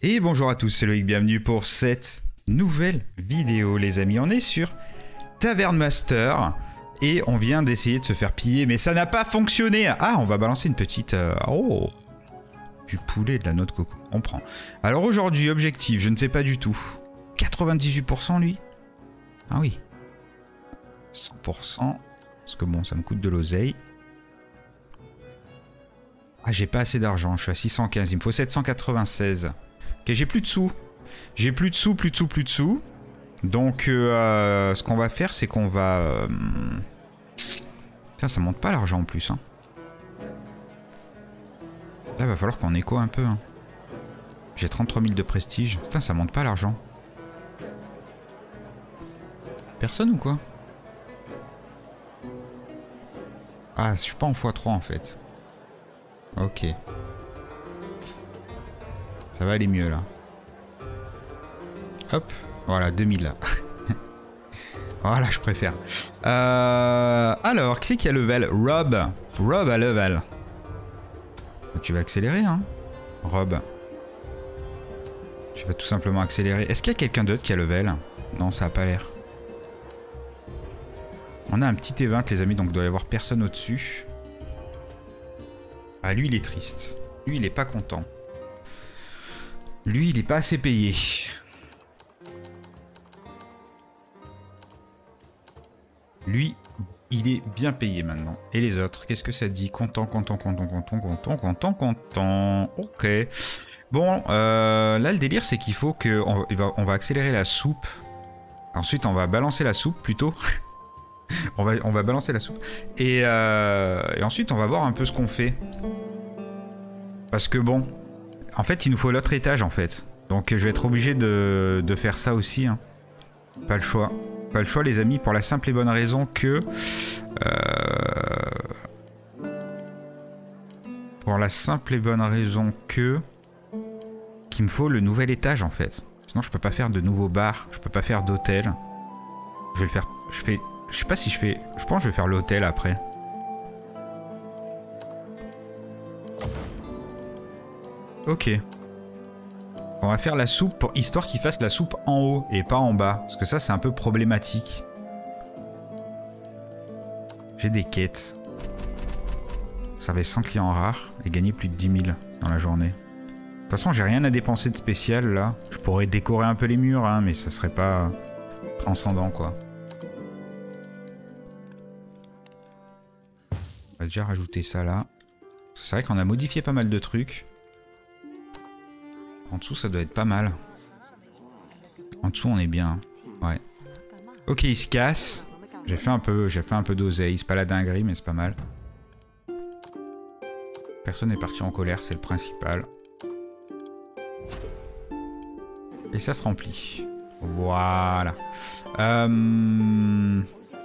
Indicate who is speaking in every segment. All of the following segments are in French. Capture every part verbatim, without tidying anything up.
Speaker 1: Et bonjour à tous, c'est Loïc, bienvenue pour cette nouvelle vidéo les amis. On est sur Tavern Master et on vient d'essayer de se faire piller mais ça n'a pas fonctionné. Ah, on va balancer une petite... Euh, oh, du poulet et de la noix de coco, on prend. Alors aujourd'hui, objectif, je ne sais pas du tout. quatre-vingt-dix-huit pour cent lui? Ah oui. cent pour cent. Parce que bon, ça me coûte de l'oseille. Ah, j'ai pas assez d'argent, je suis à six cent quinze, il me faut sept cent quatre-vingt-seize. Ok, j'ai plus de sous. J'ai plus de sous, plus de sous, plus de sous. Donc, euh, ce qu'on va faire, c'est qu'on va... Euh... Putain, ça monte pas l'argent en plus. Hein. Là, va falloir qu'on écho un peu. Hein. J'ai trente-trois mille de prestige. Putain, ça monte pas l'argent. Personne ou quoi? Ah, je suis pas en fois trois en fait. Ok. Ça va aller mieux là. Hop. Voilà, deux mille là. Voilà, je préfère. Euh, alors, qui c'est qui a level? Rob. Rob a level. Tu vas accélérer, hein, Rob. Tu vas tout simplement accélérer. Est-ce qu'il y a quelqu'un d'autre qui a level? Non, ça a pas l'air. On a un petit event, les amis, donc il doit y avoir personne au-dessus. Ah, lui, il est triste. Lui, il est pas content. Lui, il est pas assez payé. Lui, il est bien payé maintenant. Et les autres, qu'est-ce que ça dit? Content, content, content, content, content, content, content. Ok. Bon, euh, là, le délire, c'est qu'il faut que... On va, on va accélérer la soupe. Ensuite, on va balancer la soupe, plutôt. on, va, on va balancer la soupe. Et, euh, et ensuite, on va voir un peu ce qu'on fait. Parce que bon... En fait, il nous faut l'autre étage, en fait. Donc, je vais être obligé de, de faire ça aussi. Hein. Pas le choix. Pas le choix, les amis, pour la simple et bonne raison que... Euh, pour la simple et bonne raison que... Qu'il me faut le nouvel étage, en fait. Sinon, je peux pas faire de nouveaux bars. Je peux pas faire d'hôtel. Je vais le faire... Je fais... Je sais pas si je fais... Je pense que je vais faire l'hôtel après. Ok. On va faire la soupe pour histoire qu'il fasse la soupe en haut et pas en bas. Parce que ça, c'est un peu problématique. J'ai des quêtes. Servez cent clients rares et gagner plus de dix mille dans la journée. De toute façon, j'ai rien à dépenser de spécial là. Je pourrais décorer un peu les murs, hein, mais ça serait pas transcendant quoi. On va déjà rajouter ça là. C'est vrai qu'on a modifié pas mal de trucs. En dessous, ça doit être pas mal. En dessous, on est bien. Ouais. Ok, il se casse. J'ai fait un peu, j'ai fait un peu d'oseille. C'est pas la dinguerie, mais c'est pas mal. Personne n'est parti en colère, c'est le principal. Et ça se remplit. Voilà. Euh...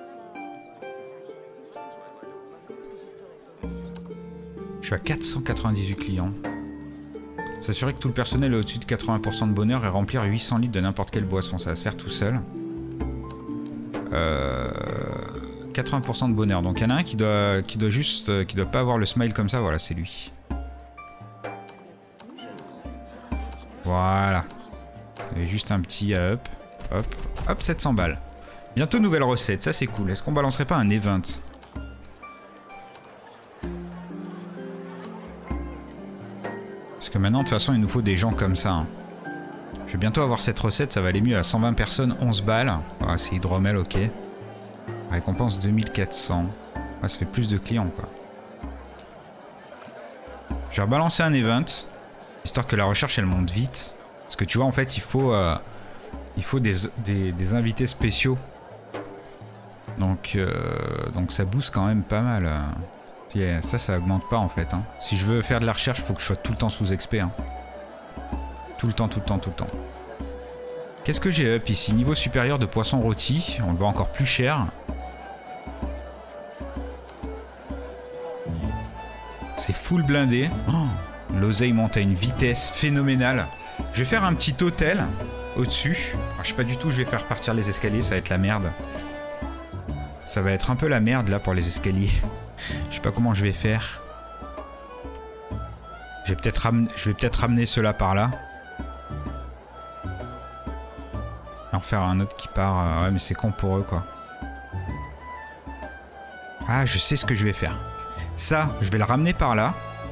Speaker 1: Je suis à quatre cent quatre-vingt-dix-huit clients. S'assurer que tout le personnel est au-dessus de quatre-vingts pour cent de bonheur et remplir huit cents litres de n'importe quelle boisson. Ça va se faire tout seul. Euh, quatre-vingts pour cent de bonheur. Donc il y en a un qui doit, qui doit juste... Euh, qui doit pas avoir le smile comme ça. Voilà, c'est lui. Voilà. Il y avait juste un petit up. Hop. Hop, sept cents balles. Bientôt nouvelle recette. Ça, c'est cool. Est-ce qu'on balancerait pas un event ? Parce que maintenant, de toute façon, il nous faut des gens comme ça. Hein. Je vais bientôt avoir cette recette, ça va aller mieux à cent vingt personnes, onze balles. Ah, c'est hydromel, ok. Récompense deux mille quatre cents. Ah, ça fait plus de clients, quoi. Je vais rebalancer un event, histoire que la recherche, elle monte vite. Parce que tu vois, en fait, il faut, euh, il faut des, des, des invités spéciaux. Donc, euh, donc ça booste quand même pas mal. Euh. Yeah, ça, ça augmente pas en fait. Hein. Si je veux faire de la recherche, il faut que je sois tout le temps sous X P. Hein. Tout le temps, tout le temps, tout le temps. Qu'est-ce que j'ai up ici? Niveau supérieur de poisson rôti. On le voit encore plus cher. C'est full blindé. Oh, l'oseille monte à une vitesse phénoménale. Je vais faire un petit hôtel au-dessus. Je sais pas du tout, je vais faire partir les escaliers, ça va être la merde. Ça va être un peu la merde là pour les escaliers. Je sais pas comment je vais faire. Je vais peut-être ram... peut ramener ceux-là par là. Et en faire un autre qui part. Euh, ouais, mais c'est con pour eux, quoi. Ah, je sais ce que je vais faire. Ça, je vais le ramener par là.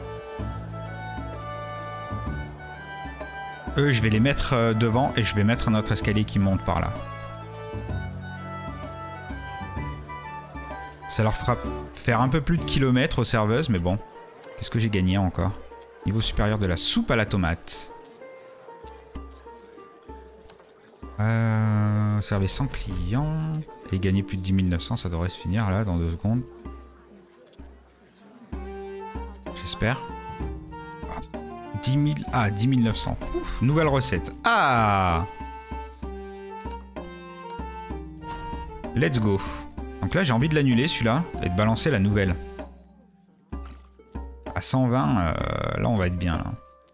Speaker 1: Eux, je vais les mettre euh, devant et je vais mettre un autre escalier qui monte par là. Ça leur fera faire un peu plus de kilomètres aux serveuses, mais bon. Qu'est-ce que j'ai gagné encore? Niveau supérieur de la soupe à la tomate. Euh, servez cent clients. Et gagner plus de dix mille neuf cents, ça devrait se finir là dans deux secondes. J'espère. dix mille... Ah, dix mille neuf cents. Ouf, nouvelle recette. Ah! Let's go. Donc là, j'ai envie de l'annuler, celui-là, et de balancer la nouvelle. À cent vingt, euh, là, on va être bien, là.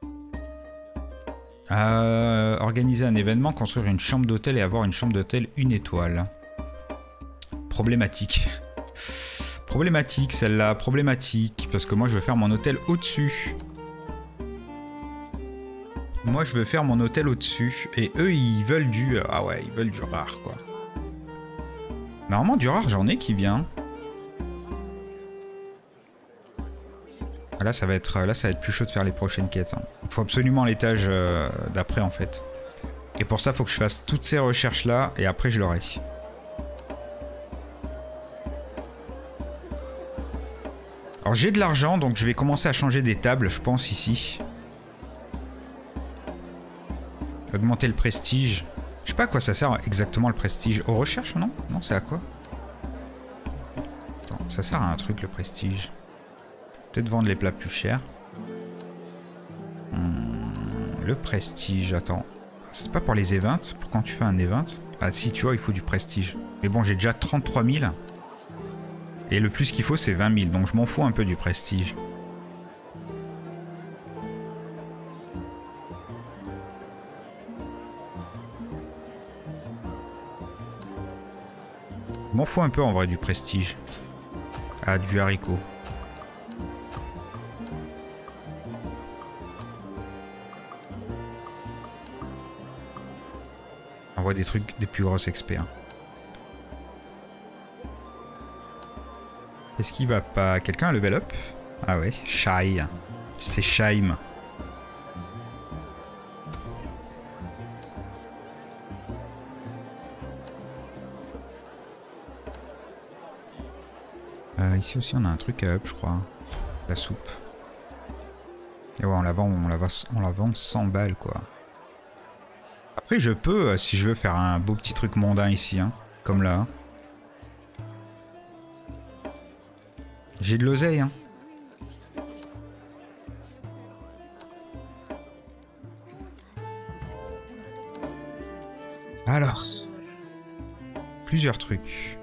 Speaker 1: Euh, organiser un événement, construire une chambre d'hôtel et avoir une chambre d'hôtel une étoile. Problématique. Problématique, celle-là. Problématique. Parce que moi, je veux faire mon hôtel au-dessus. Moi, je veux faire mon hôtel au-dessus. Et eux, ils veulent du... Ah ouais, ils veulent du rare, quoi. Normalement, du rare, j'en ai qui vient. Là, ça va être, là, ça va être plus chaud de faire les prochaines quêtes. Hein. Il faut absolument l'étage euh, d'après, en fait. Et pour ça, il faut que je fasse toutes ces recherches-là, et après, je l'aurai. Alors, j'ai de l'argent, donc je vais commencer à changer des tables, je pense, ici. Augmenter le prestige. Je sais pas à quoi ça sert exactement le prestige. Aux recherches, non? Non, c'est à quoi? Attends, ça sert à un truc, le prestige. Peut-être vendre les plats plus chers. Hmm, le prestige, attends. C'est pas pour les events? Pour quand tu fais un event? Ah si, tu vois, il faut du prestige. Mais bon, j'ai déjà trente-trois mille. Et le plus qu'il faut, c'est vingt mille. Donc je m'en fous un peu du prestige. Je m'en fous un peu en vrai du prestige. Ah, du haricot. On voit des trucs, des plus grosses X P. Hein. Est-ce qu'il va pas... Quelqu'un a level up? Ah ouais, Shai. C'est Shaim. Euh, ici aussi on a un truc à up je crois. La soupe. Et ouais on la vend, on la, va, on la vend cent balles quoi. Après je peux, si je veux, faire un beau petit truc mondain ici, hein, comme là. J'ai de l'oseille, hein. Alors. Plusieurs trucs.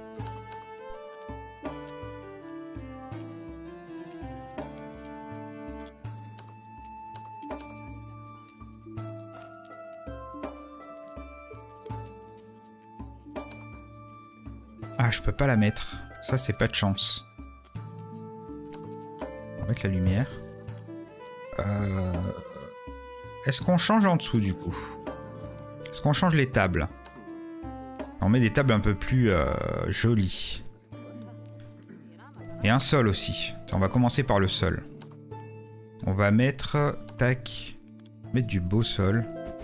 Speaker 1: Ah, je peux pas la mettre. Ça, c'est pas de chance. On va mettre la lumière. Euh... Est-ce qu'on change en dessous, du coup? Est-ce qu'on change les tables? On met des tables un peu plus euh, jolies. Et un sol aussi. On va commencer par le sol. On va mettre... Tac. Mettre du beau sol.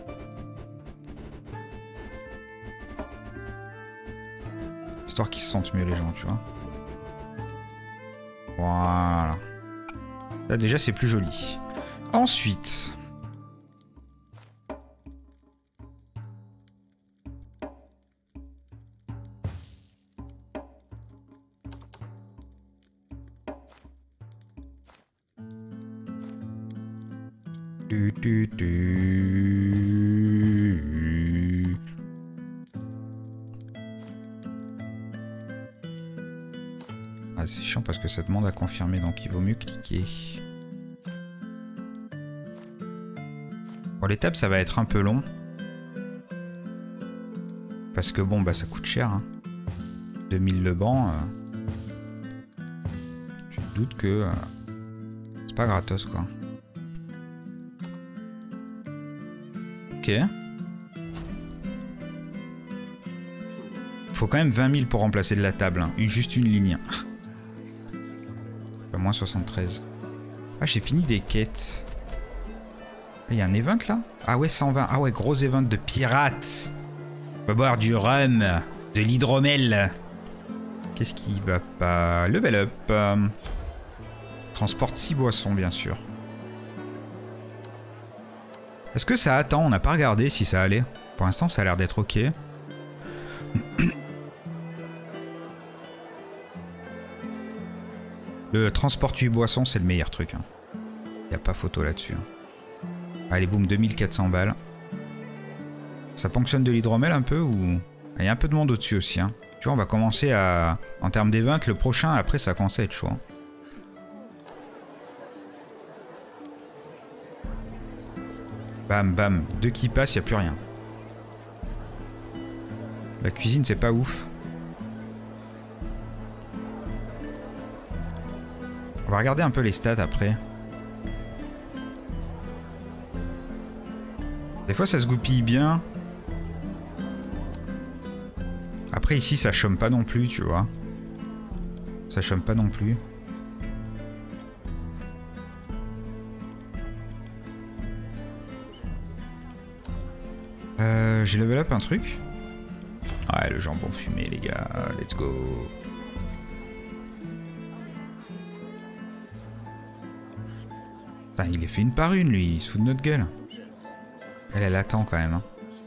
Speaker 1: Histoire qu'ils se sentent mieux les gens, tu vois. Voilà. Là déjà c'est plus joli. Ensuite... Du, du, du. Ah, c'est chiant parce que ça demande à confirmer, donc il vaut mieux cliquer. Bon, les tables, ça va être un peu long. Parce que bon, bah ça coûte cher. Hein. deux mille le banc. Euh... Je doute que... Euh... C'est pas gratos, quoi. Ok. Faut quand même vingt mille pour remplacer de la table. Hein. Juste une ligne. Enfin, moins soixante-treize. Ah, j'ai fini des quêtes. Il y a un event là? Ah ouais, cent vingt. Ah ouais, gros event de pirates. On va boire du rhum, de l'hydromel. Qu'est-ce qui va pas? Level up. Euh, transporte six boissons, bien sûr. Est-ce que ça attend? On n'a pas regardé si ça allait. Pour l'instant, ça a l'air d'être ok. Le transport huit boissons, c'est le meilleur truc. Il hein. n'y a pas photo là-dessus. Hein. Allez, boum, deux mille quatre cents balles. Ça fonctionne de l'hydromel un peu ou... Il y a un peu de monde au-dessus aussi. Hein. Tu vois, on va commencer à... En termes d'event, le prochain, après, ça commence à être chaud. Hein. Bam, bam. Deux qui passent, il n'y a plus rien. La cuisine, c'est pas ouf. On va regarder un peu les stats après. Des fois, ça se goupille bien. Après, ici, ça chôme pas non plus, tu vois. Ça chôme pas non plus. Euh, j'ai level up un truc. Ouais, le jambon fumé, les gars. Let's go. Putain, il est fait une par une, lui. Il se fout de notre gueule. Elle, elle attend quand même. Hein.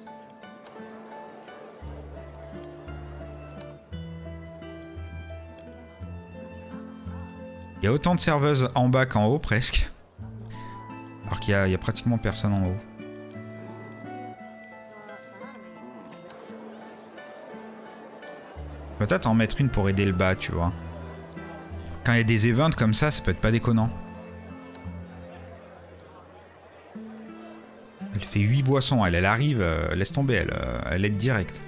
Speaker 1: Il y a autant de serveuses en bas qu'en haut, presque. Alors qu'il y, y a pratiquement personne en haut. Peut-être en mettre une pour aider le bas, tu vois. Quand il y a des events comme ça, ça peut être pas déconnant. Elle fait huit boissons, elle, elle arrive, euh, laisse tomber, elle, euh, elle aide direct.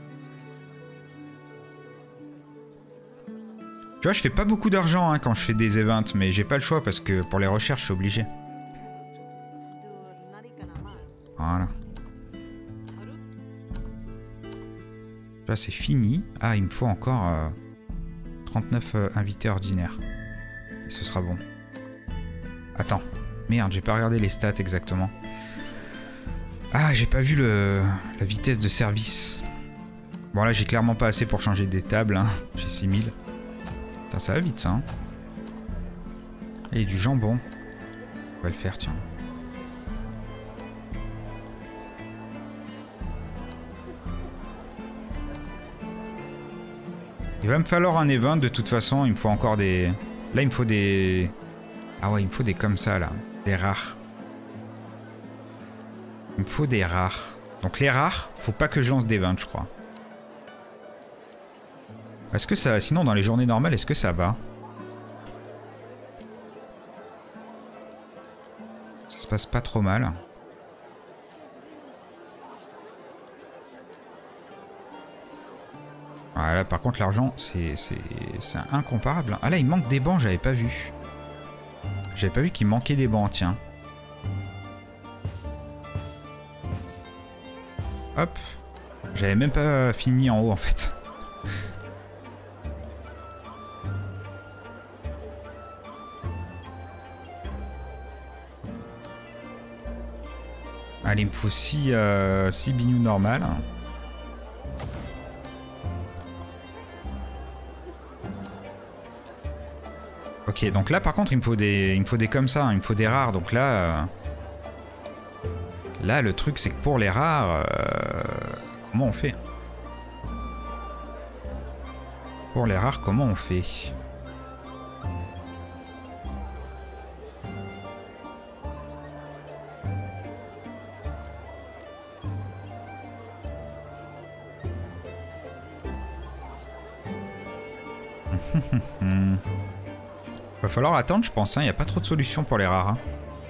Speaker 1: Tu vois, je fais pas beaucoup d'argent hein, quand je fais des events, mais j'ai pas le choix parce que pour les recherches, je suis obligé. Voilà. Là, c'est fini. Ah, il me faut encore euh, trente-neuf euh, invités ordinaires. Et ce sera bon. Attends. Merde, j'ai pas regardé les stats exactement. Ah, j'ai pas vu le, la vitesse de service. Bon, là, j'ai clairement pas assez pour changer des tables. Hein. J'ai six mille. Putain, ça va vite, ça. Hein. Et du jambon. On va le faire, tiens. Il va me falloir un event, de toute façon. Il me faut encore des... Là, il me faut des... Ah ouais, il me faut des comme ça, là. Des rares. Il me faut des rares. Donc les rares, faut pas que je lance des events, je crois. Est-ce que ça... Sinon, dans les journées normales, est-ce que ça va? Ça se passe pas trop mal. Ah, là, par contre, l'argent, c'est incomparable. Ah là, il manque des bancs, j'avais pas vu. J'avais pas vu qu'il manquait des bancs, tiens. Hop. J'avais même pas fini en haut, en fait. Allez, il me faut six euh, bignous normales. Ok, donc là par contre il me faut des, il me faut des comme ça, hein, il me faut des rares. Donc là, euh, là le truc c'est que pour les rares, euh, comment on fait? Pour les rares, comment on fait? Va falloir attendre, je pense. Il hein. n'y a pas trop de solutions pour les rares. Hein.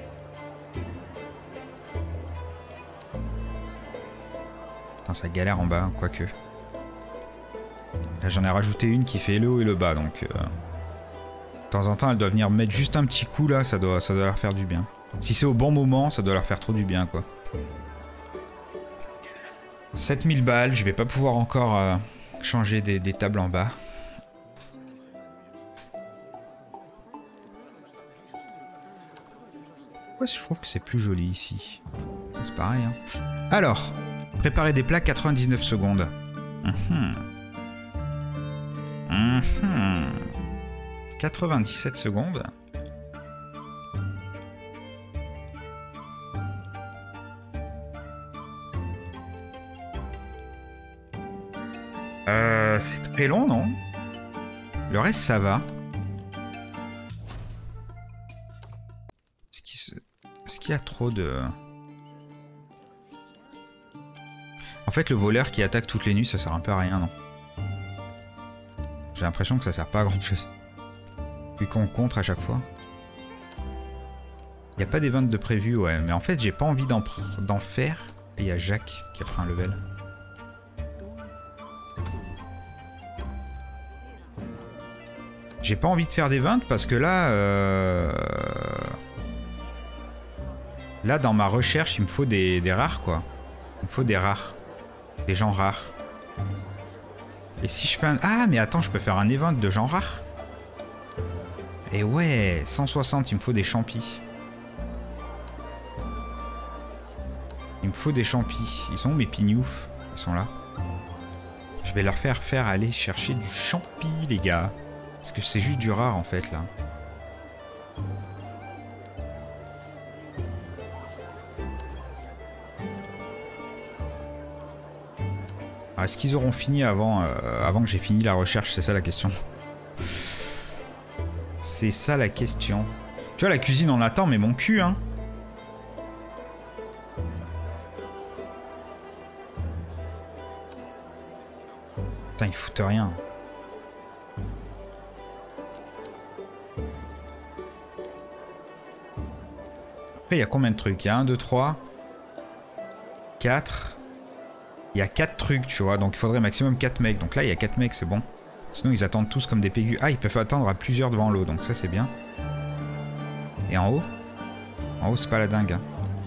Speaker 1: Putain, ça galère en bas, quoique. Là, j'en ai rajouté une qui fait le haut et le bas, donc... Euh... De temps en temps, elle doit venir mettre juste un petit coup, là. Ça doit, ça doit leur faire du bien. Si c'est au bon moment, ça doit leur faire trop du bien, quoi. sept mille balles, je vais pas pouvoir encore euh, changer des, des tables en bas. Ouais, je trouve que c'est plus joli ici. C'est pareil, hein. Alors, préparer des plats quatre-vingt-dix-neuf secondes. Mmh. Mmh. quatre-vingt-dix-sept secondes. Euh, c'est très long, non? Le reste, ça va. Est-ce qu'il se... Est-ce qu'il y a trop de... En fait, le voleur qui attaque toutes les nuits, ça sert un peu à rien, non? J'ai l'impression que ça sert pas à grand chose. Vu qu'on contre à chaque fois. Il n'y a pas des ventes de prévu, ouais. Mais en fait, j'ai pas envie d'en d'en faire. Et il y a Jacques qui a pris un level. J'ai pas envie de faire des ventes parce que là... Euh... Là, dans ma recherche, il me faut des, des rares, quoi. Il me faut des rares. Des gens rares. Et si je fais un... Ah, mais attends, je peux faire un event de gens rares. Et ouais, cent soixante, il me faut des champis. Il me faut des champis. Ils sont où mes pignoufs? Ils sont là. Je vais leur faire faire aller chercher du champi, les gars. Parce que c'est juste du rare, en fait, là. Est-ce qu'ils auront fini avant, euh, avant que j'ai fini la recherche? C'est ça la question. C'est ça la question. Tu vois, la cuisine on attend, mais mon cul, hein. Putain, ils foutent rien. Après, il y a combien de trucs? Il y a un, deux, trois, quatre... Il y a quatre trucs, tu vois, donc il faudrait maximum quatre mecs. Donc là, il y a quatre mecs, c'est bon. Sinon, ils attendent tous comme des pégus. Ah, ils peuvent attendre à plusieurs devant l'eau, donc ça, c'est bien. Et en haut? En haut, c'est pas la dingue. Hein.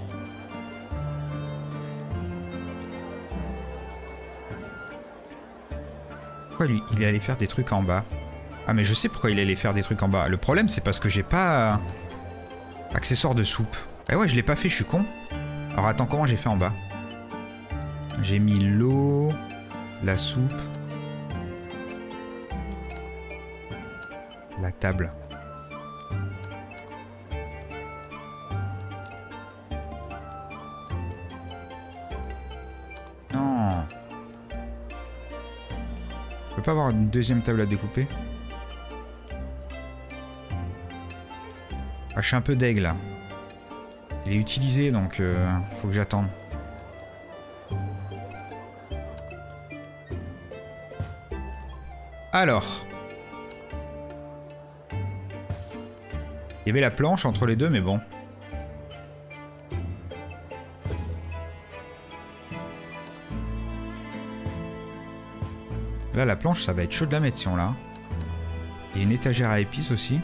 Speaker 1: Pourquoi lui, il est allé faire des trucs en bas? Ah, mais je sais pourquoi il est allé faire des trucs en bas. Le problème, c'est parce que j'ai pas... accessoire de soupe. Eh ouais, je l'ai pas fait, je suis con. Alors attends, comment j'ai fait en bas? J'ai mis l'eau, la soupe, la table. Non. Je peux pas avoir une deuxième table à découper? Ah, je suis un peu deg là. Il est utilisé donc euh, faut que j'attende. Alors. Il y avait la planche entre les deux, mais bon. Là, la planche, ça va être chaud de la mettre si on l'a. Il y a une étagère à épices aussi.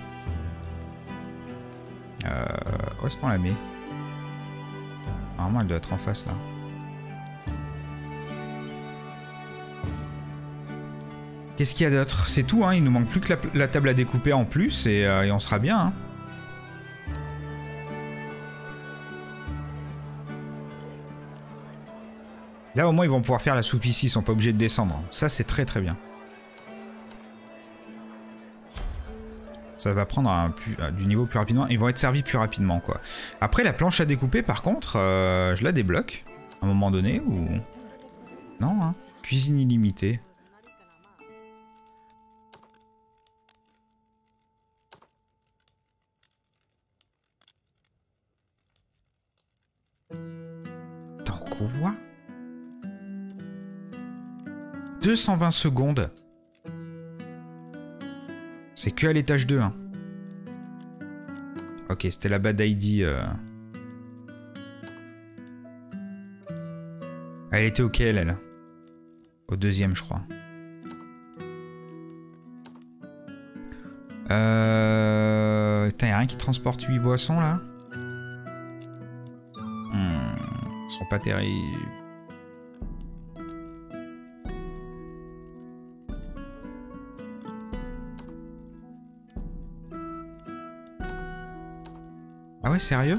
Speaker 1: Euh, où est-ce qu'on la met? Normalement, elle doit être en face, là. Qu'est-ce qu'il y a d'autre? C'est tout, hein. Il nous manque plus que la, la table à découper en plus et, euh, et on sera bien. Hein. Là, au moins, ils vont pouvoir faire la soupe ici. Ils sont pas obligés de descendre. Ça, c'est très très bien. Ça va prendre un plus, euh, du niveau plus rapidement. Ils vont être servis plus rapidement, quoi. Après, la planche à découper, par contre, euh, je la débloque à un moment donné ou... Non, hein. Cuisine illimitée. Quoi? deux cent vingt secondes. C'est que à l'étage deux. Hein. Ok, c'était la bad I D. Euh... Elle était ok, elle, elle. Au deuxième, je crois. Euh... Putain, y'a rien qui transporte huit boissons, là? Ils sont pas terribles. ouais, sérieux?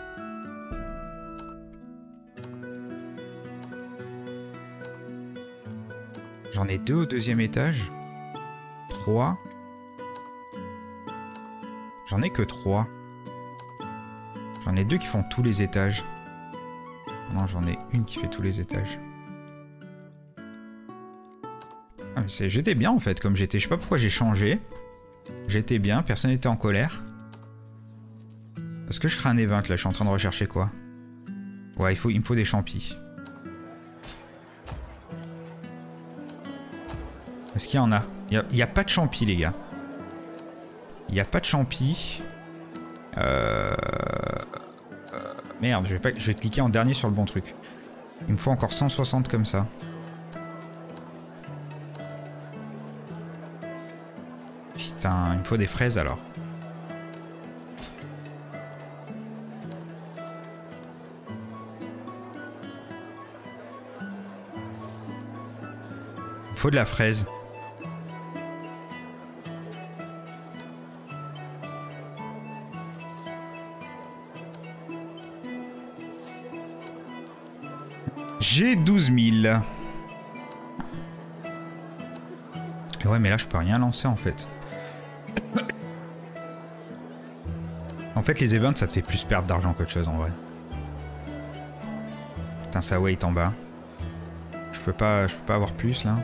Speaker 1: J'en ai deux au deuxième étage. Trois. J'en ai que trois. J'en ai deux qui font tous les étages. Non, j'en ai une qui fait tous les étages. Ah, mais c'est... J'étais bien en fait, comme j'étais. Je sais pas pourquoi j'ai changé. J'étais bien, personne n'était en colère. Est-ce que je crée un event là? Je suis en train de rechercher quoi? Ouais, il, faut... il me faut des champis. Est-ce qu'il y en a? Il n'y a... a pas de champis, les gars. Il n'y a pas de champis. Euh... Euh... Merde, je vais, pas... je vais cliquer en dernier sur le bon truc. Il me faut encore cent soixante comme ça. Putain, il me faut des fraises alors. Il me faut de la fraise. J'ai douze mille. Et ouais, mais là, je peux rien lancer, en fait. En fait, les events, ça te fait plus perdre d'argent qu'autre chose, en vrai. Putain, ça wait en bas. Je peux pas, je peux pas avoir plus, là.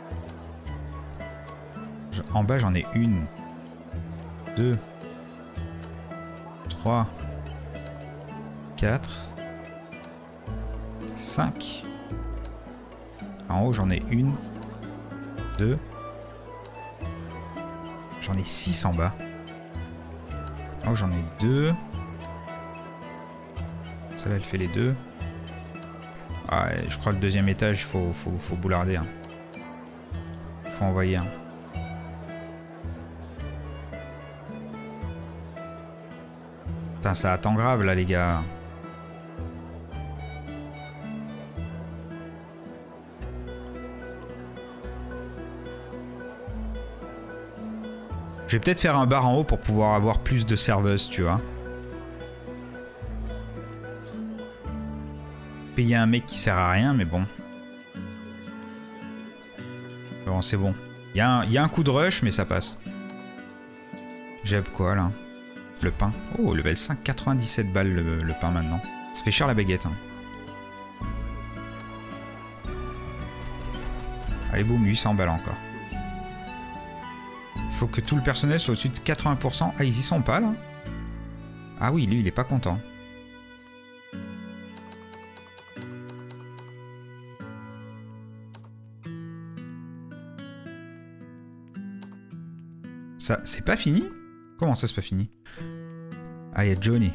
Speaker 1: Je, en bas, j'en ai une. Deux. Trois. Quatre. cinq. En haut, j'en ai une, deux. J'en ai six en bas. En haut, j'en ai deux. Celle-là, elle fait les deux. Ah, je crois que le deuxième étage, il faut, faut, faut boularder. Hein. Faut envoyer un. Hein. Putain, ça attend grave, là, les gars. Je vais peut-être faire un bar en haut pour pouvoir avoir plus de serveuses, tu vois. Payer un mec qui sert à rien, mais bon. Bon, c'est bon. Il y, y a un coup de rush, mais ça passe. J'ai quoi, là? Le pain. Oh, level cinq, quatre-vingt-dix-sept balles le, le pain maintenant. Ça fait cher la baguette. Hein. Allez, boum, huit cents balles encore. Faut que tout le personnel soit au-dessus de quatre-vingts pour cent. Ah, ils y sont pas, là? Ah oui, lui, il est pas content. Ça, c'est pas fini? Comment ça, c'est pas fini? Ah, il y a Johnny.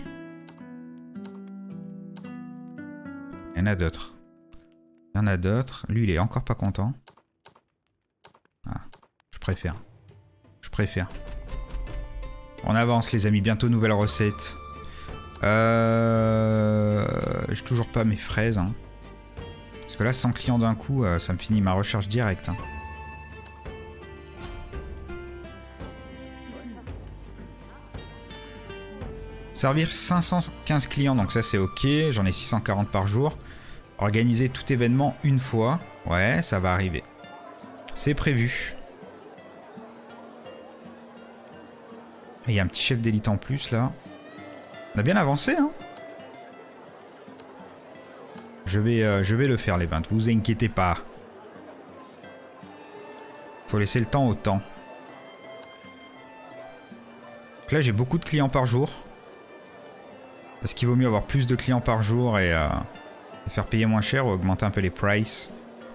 Speaker 1: Il y en a d'autres. Il y en a d'autres. Lui, il est encore pas content. Ah, je préfère. Je préfère. On avance, les amis. Bientôt, nouvelle recette. Euh... J'ai toujours pas mes fraises. Hein. Parce que là, cent clients d'un coup, euh, ça me finit ma recherche directe. Hein. Servir cinq cent quinze clients, donc ça c'est ok. J'en ai six cent quarante par jour. Organiser tout événement une fois. Ouais, ça va arriver. C'est prévu. Il y a un petit chef d'élite en plus là. On a bien avancé, hein. Je vais, euh, je vais le faire les vingt, vous inquiétez pas. Faut laisser le temps au temps. Donc là j'ai beaucoup de clients par jour. Parce qu'il vaut mieux avoir plus de clients par jour et, euh, et faire payer moins cher ou augmenter un peu les prices.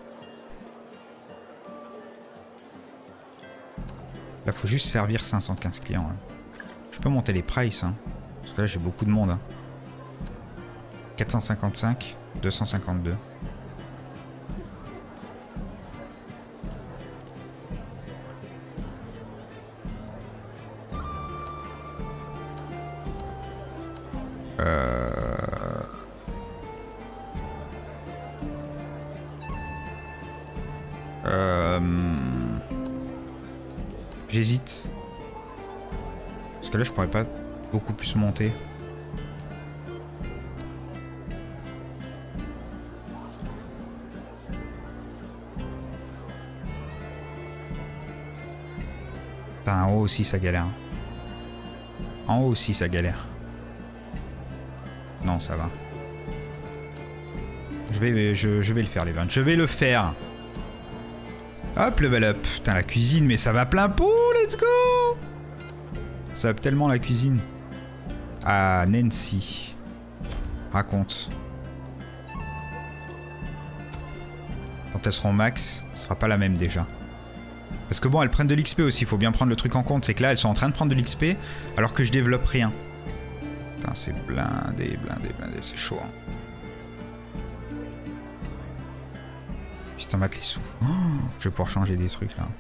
Speaker 1: Là, faut juste servir cinq cent quinze clients. Hein. Je peux monter les prices. Hein, parce que là, j'ai beaucoup de monde. Hein. quatre cent cinquante-cinq, deux cent cinquante-deux. Euh... Euh... J'hésite. Parce que là, je pourrais pas beaucoup plus monter. Putain, en haut aussi ça galère. En haut aussi ça galère. Non, ça va. Je vais, je, je vais le faire, l'event. Je vais le faire. Hop, level up. Putain, la cuisine, mais ça va plein pot, let's go. Ça va tellement la cuisine. Ah, Nancy. Raconte. Quand elles seront max, ce sera pas la même déjà. Parce que bon, elles prennent de l'X P aussi, il faut bien prendre le truc en compte. C'est que là, elles sont en train de prendre de l'X P alors que je développe rien. Putain, c'est blindé, blindé, blindé, c'est chaud. Hein. Putain, mate les sous. Oh, je vais pouvoir changer des trucs là.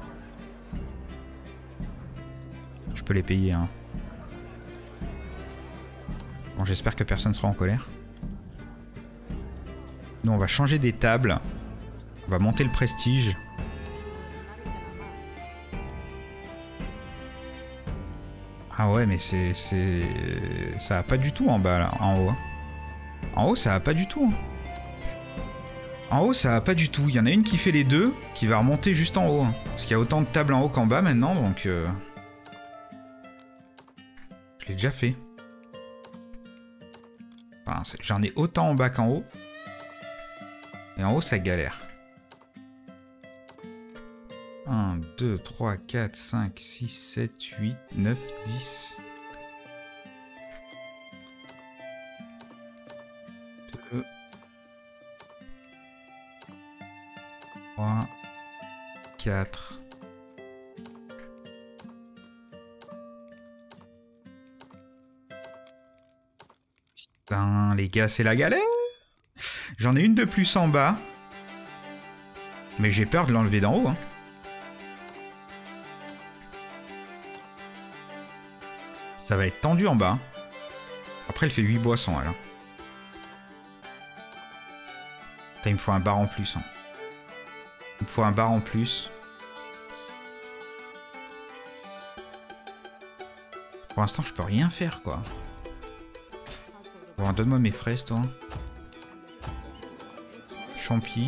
Speaker 1: Je peux les payer, hein. Bon, j'espère que personne sera en colère. Nous, on va changer des tables. On va monter le prestige. Ah ouais, mais c'est... c'est... ça va pas du tout en bas, là, en haut. En haut, ça va pas du tout. Hein. En haut, ça va pas du tout. Il y en a une qui fait les deux, qui va remonter juste en haut. Hein. Parce qu'il y a autant de tables en haut qu'en bas maintenant, donc... Euh... Je l'ai déjà fait. Enfin, j'en ai autant en bas qu'en haut. Et en haut, ça galère. un, deux, trois, quatre, cinq, six, sept, huit, neuf, dix. deux. trois. quatre. Putain, les gars, c'est la galère. J'en ai une de plus en bas. Mais j'ai peur de l'enlever d'en haut. Hein. Ça va être tendu en bas. Après, elle fait huit boissons, alors. Putain, il me faut un bar en plus. Hein. Il me faut un bar en plus. Pour l'instant, je peux rien faire, quoi. Bon, donne-moi mes fraises, toi. Champi.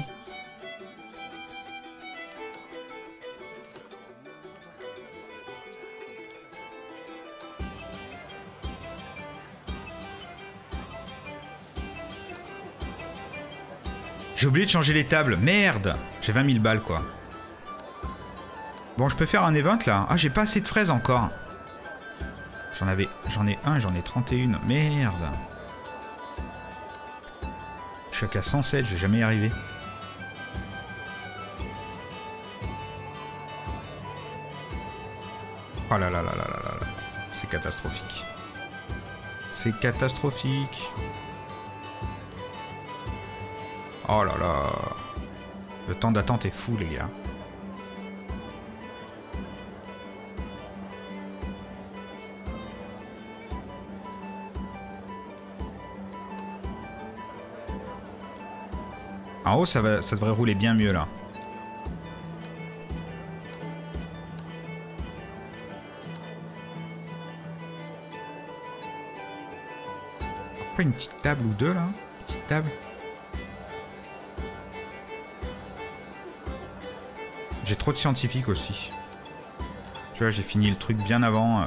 Speaker 1: J'ai oublié de changer les tables. Merde. J'ai vingt mille balles, quoi. Bon, je peux faire un event, là. Ah, j'ai pas assez de fraises encore. J'en avais... J'en ai un, j'en ai trente et une. Merde. Je suis qu'à cent sept, je vais jamais y arriver. Oh là là là là là là là. C'est catastrophique. C'est catastrophique. Oh là là. Le temps d'attente est fou, les gars. En haut, ça, va, ça devrait rouler bien mieux, là. Après, une petite table ou deux, là. Une petite table. J'ai trop de scientifiques aussi. Tu vois, j'ai fini le truc bien avant. Euh...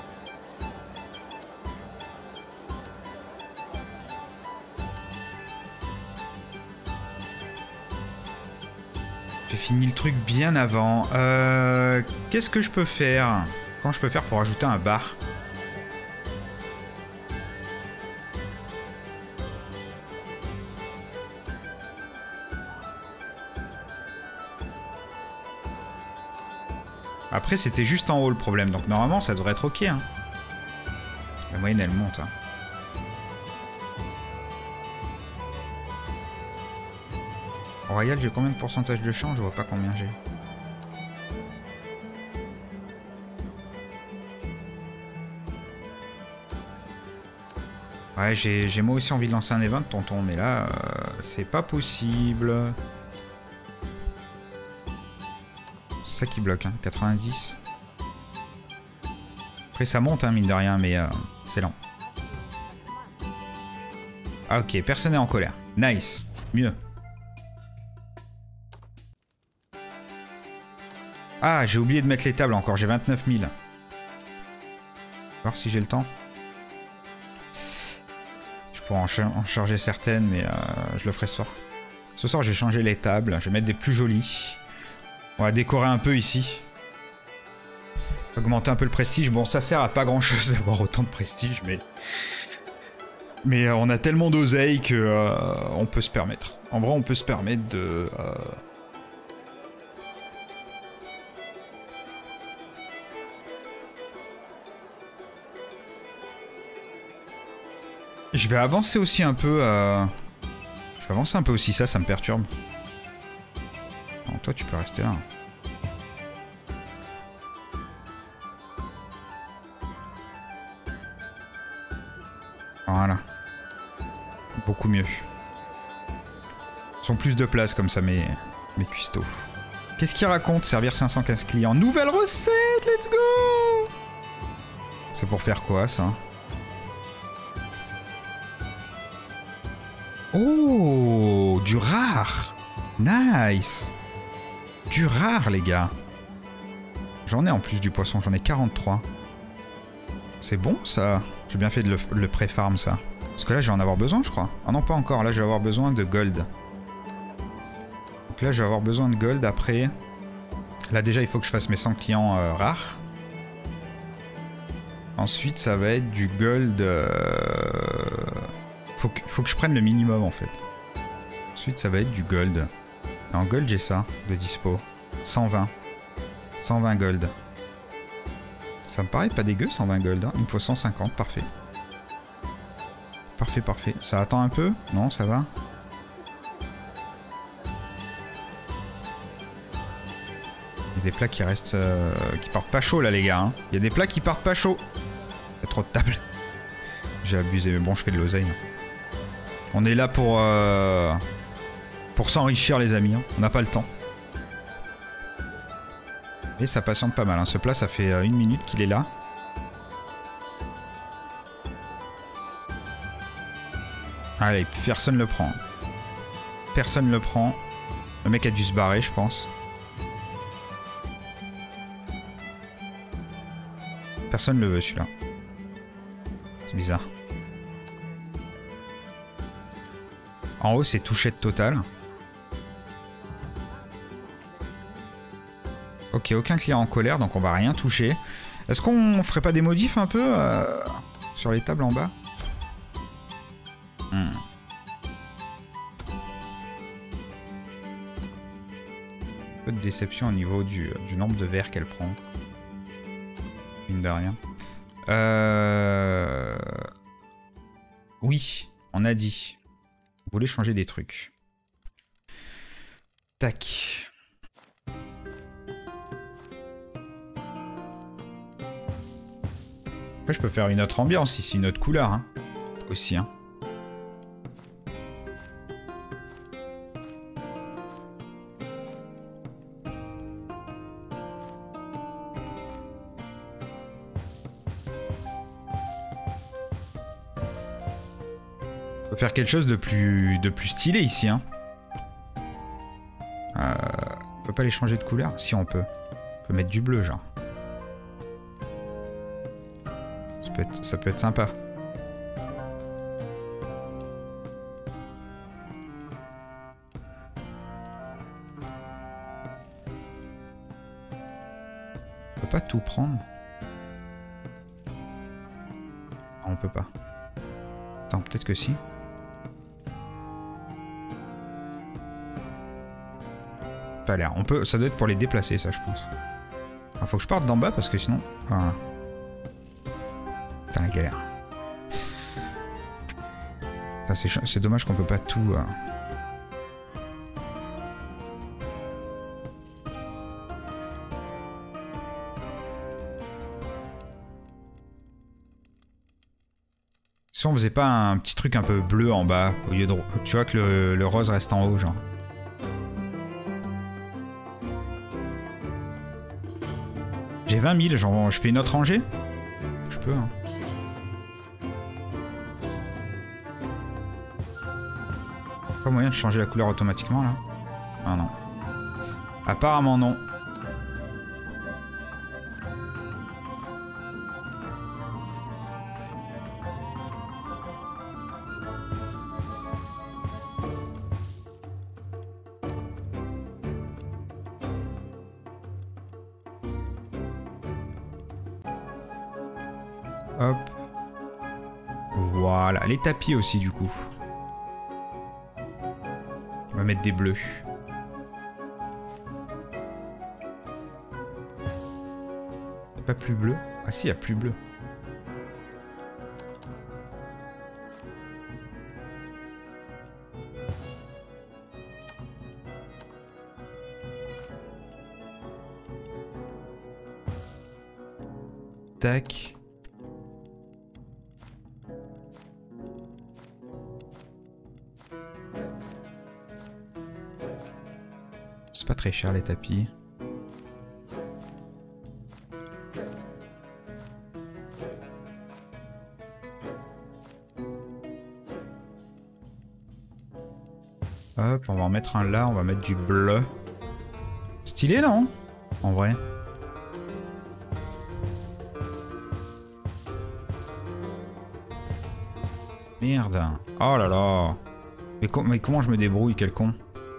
Speaker 1: J'ai fini le truc bien avant. Euh... Qu'est-ce que je peux faire? Comment je peux faire pour ajouter un bar? Après, c'était juste en haut le problème, donc normalement, ça devrait être ok. Hein. La moyenne, elle monte. Hein. Royal, j'ai combien de pourcentage de chance? Je vois pas combien j'ai. Ouais, j'ai moi aussi envie de lancer un event, tonton, mais là, euh, c'est pas possible. C'est ça qui bloque, hein, quatre-vingt-dix. Après, ça monte, hein, mine de rien, mais euh, c'est lent. Ah, ok, personne n'est en colère. Nice. Mieux. Ah, j'ai oublié de mettre les tables encore, j'ai vingt-neuf mille. Voir si j'ai le temps. Je pourrais en, ch en charger certaines, mais euh, je le ferai ce soir. Ce soir, j'ai changé les tables, je vais mettre des plus jolies. On va décorer un peu ici. Augmenter un peu le prestige. Bon, ça sert à pas grand chose d'avoir autant de prestige, mais... Mais euh, on a tellement d'oseille que euh, on peut se permettre. En vrai, on peut se permettre de... Euh... Je vais avancer aussi un peu... Euh... Je vais avancer un peu aussi, ça, ça me perturbe. Non, toi, tu peux rester là. Voilà. Beaucoup mieux. Ils ont plus de place comme ça, mes, mes cuistots. Qu'est-ce qu'ils racontent? Servir cinq cent quinze clients. Nouvelle recette, let's go! C'est pour faire quoi, ça? Oh, du rare. Nice. Du rare, les gars. J'en ai en plus du poisson, j'en ai quarante-trois. C'est bon, ça. J'ai bien fait de le, le pré-farm, ça. Parce que là, je vais en avoir besoin, je crois. Ah non, pas encore. Là, je vais avoir besoin de gold. Donc là, je vais avoir besoin de gold. Après, là, déjà, il faut que je fasse mes cent clients euh, rares. Ensuite, ça va être du gold... Euh... Faut, que, faut que je prenne le minimum, en fait. Ensuite, ça va être du gold. Et en gold, j'ai ça, de dispo. cent vingt. cent vingt gold. Ça me paraît pas dégueu, cent vingt gold. Hein. Il me faut cent cinquante, parfait. Parfait, parfait. Ça attend un peu? Non, ça va? Il y a des plats qui restent... Euh, qui partent pas chaud, là, les gars. Hein. Il y a des plats qui partent pas chaud. Il y a trop de tables. J'ai abusé, mais bon, je fais de l'oseille. On est là pour... Euh, pour s'enrichir, les amis. Hein. On n'a pas le temps. Et ça patiente pas mal, hein. Ce plat, ça fait une minute qu'il est là. Allez, personne le prend. Personne le prend. Le mec a dû se barrer, je pense. Personne le veut, celui-là. C'est bizarre. En haut, c'est touchette totale. Ok, aucun client en colère, donc on va rien toucher. Est-ce qu'on ferait pas des modifs un peu euh, sur les tables en bas? hmm. Un peu de déception au niveau du, du nombre de verres qu'elle prend. Mine de rien. Euh... Oui, on a dit. On voulait changer des trucs. Tac. Après, je peux faire une autre ambiance ici, une autre couleur. Hein. Aussi. Hein. On peut faire quelque chose de plus, de plus stylé ici. Hein. Euh, on peut pas les changer de couleur? Si, on peut. On peut mettre du bleu, genre. Ça peut être, ça peut être sympa. On peut pas tout prendre. Non, on peut pas. Attends, peut-être que si. Pas l'air. On peut, ça doit être pour les déplacer, ça, je pense. Il faut que je parte d'en bas parce que sinon... Voilà. Putain, la galère. C'est dommage qu'on peut pas tout... Euh... Si on faisait pas un petit truc un peu bleu en bas, au lieu de... Tu vois que le, le rose reste en haut, genre. J'ai vingt mille, genre, je fais une autre rangée? Je peux, hein. Pas moyen de changer la couleur automatiquement, là? Ah non. Apparemment non. Hop. Voilà. Les tapis aussi, du coup. On va mettre des bleus. Y'a pas plus bleu? Ah si, il y a plus bleu. Tac. C'est pas très cher les tapis. Hop, on va en mettre un là, on va mettre du bleu. Stylé, non? En vrai. Merde. Oh là là. Mais, com mais comment je me débrouille, quel con.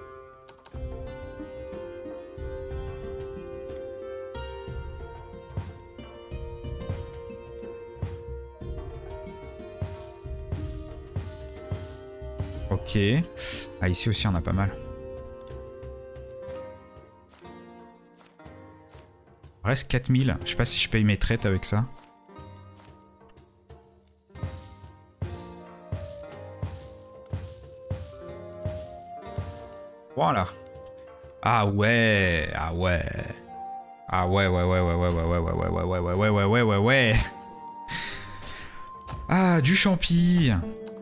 Speaker 1: Ok. Ah, ici aussi, on a pas mal. Reste quatre mille. Je sais pas si je paye mes traites avec ça. Voilà. Ah ouais. Ah ouais. Ah ouais, ouais, ouais, ouais, ouais, ouais, ouais, ouais, ouais, ouais, ouais, ouais, ouais, ouais, ouais, ouais. Ah, du champi.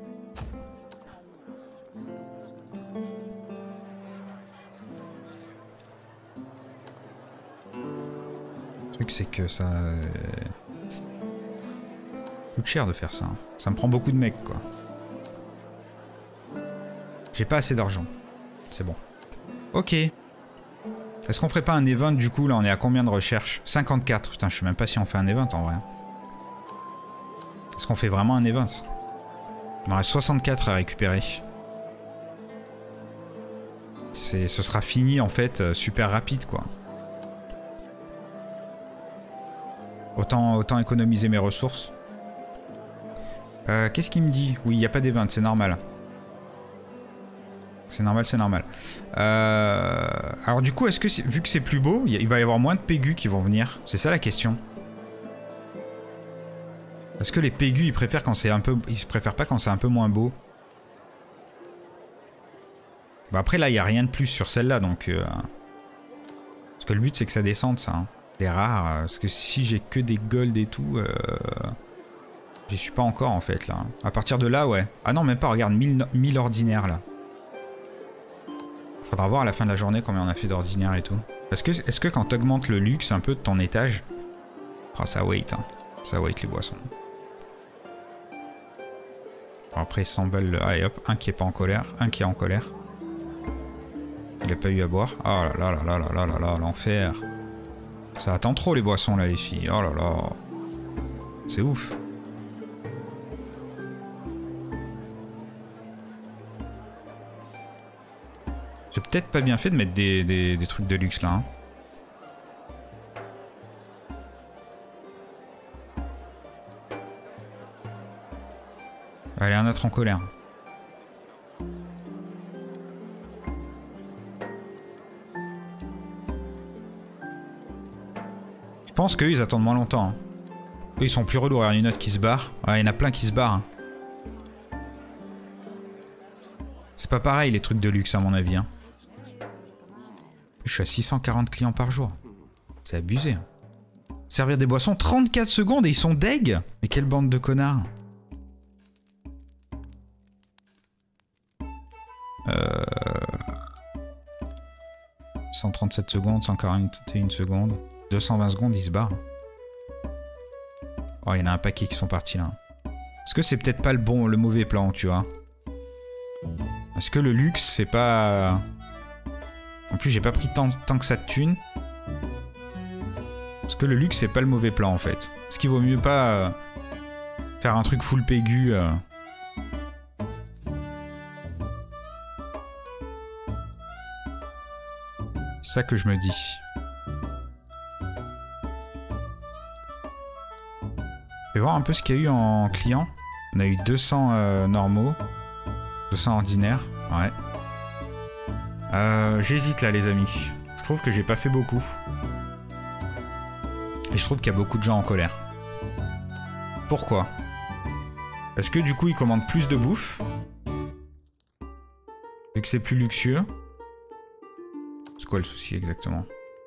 Speaker 1: Le truc, c'est que ça... Euh... coûte cher de faire ça. Ça me prend beaucoup de mecs, quoi. J'ai pas assez d'argent. C'est bon. Ok. Est-ce qu'on ferait pas un event du coup? Là, on est à combien de recherches? cinquante-quatre. Putain, je sais même pas si on fait un event en vrai. Est-ce qu'on fait vraiment un event? Il m'en reste soixante-quatre à récupérer. Ce sera fini en fait super rapide quoi. Autant, autant économiser mes ressources. Euh, Qu'est-ce qu'il me dit? Oui, il n'y a pas d'event, c'est normal. C'est normal, c'est normal. Euh... Alors du coup, est-ce que vu que c'est plus beau, il va y avoir moins de pégus qui vont venir? C'est ça la question. Est-ce que les pégus, ils préfèrent quand c'est un peu... Ils préfèrent pas quand c'est un peu moins beau? Bah après, là, il n'y a rien de plus sur celle-là, donc... Euh... Parce que le but, c'est que ça descende, ça. Hein. Des rares. Parce que si j'ai que des gold et tout... Euh... J'y suis pas encore, en fait, là. À partir de là, ouais. Ah non, même pas, regarde, mille, mille ordinaires, là. Faudra voir à la fin de la journée combien on a fait d'ordinaire et tout. Est-ce que, est-ce que quand t'augmentes le luxe un peu de ton étage... Oh, ça wait, hein. Ça wait les boissons. Bon, après, cent balles... Allez, hop, un qui est pas en colère. Un qui est en colère. Il a pas eu à boire. Oh là là là là là là là là, l'enfer. Ça attend trop les boissons, là, les filles. Oh là là. C'est ouf. J'ai peut-être pas bien fait de mettre des, des, des trucs de luxe là. Hein. Allez, un autre en colère. Je pense qu'eux ils attendent moins longtemps. Hein. Eux ils sont plus relous. Il y en a une autre qui se barre. Ouais, il y en a plein qui se barrent. Hein. C'est pas pareil les trucs de luxe à mon avis. Hein. Je suis à six cent quarante clients par jour. C'est abusé. Hein. Servir des boissons, trente-quatre secondes et ils sont deg. Mais quelle bande de connards. Euh... cent trente-sept secondes, cent quarante et une secondes, deux cent vingt secondes, ils se barrent. Oh, il y en a un paquet qui sont partis là. Est-ce que c'est peut-être pas le bon, le mauvais plan, tu vois? Est-ce que le luxe, c'est pas... En plus, j'ai pas pris tant, tant que ça de thunes. Est-ce que le luxe, c'est pas le mauvais plan, en fait? Est-ce qu'il vaut mieux pas euh, faire un truc full pégu euh... C'est ça que je me dis. vais voir un peu ce qu'il y a eu en client. On a eu deux cents euh, normaux. deux cents ordinaires. Ouais. Euh, J'hésite là les amis. Je trouve que j'ai pas fait beaucoup. Et je trouve qu'il y a beaucoup de gens en colère. Pourquoi? Parce que du coup ils commandent plus de bouffe. Vu que c'est plus luxueux. C'est quoi le souci exactement?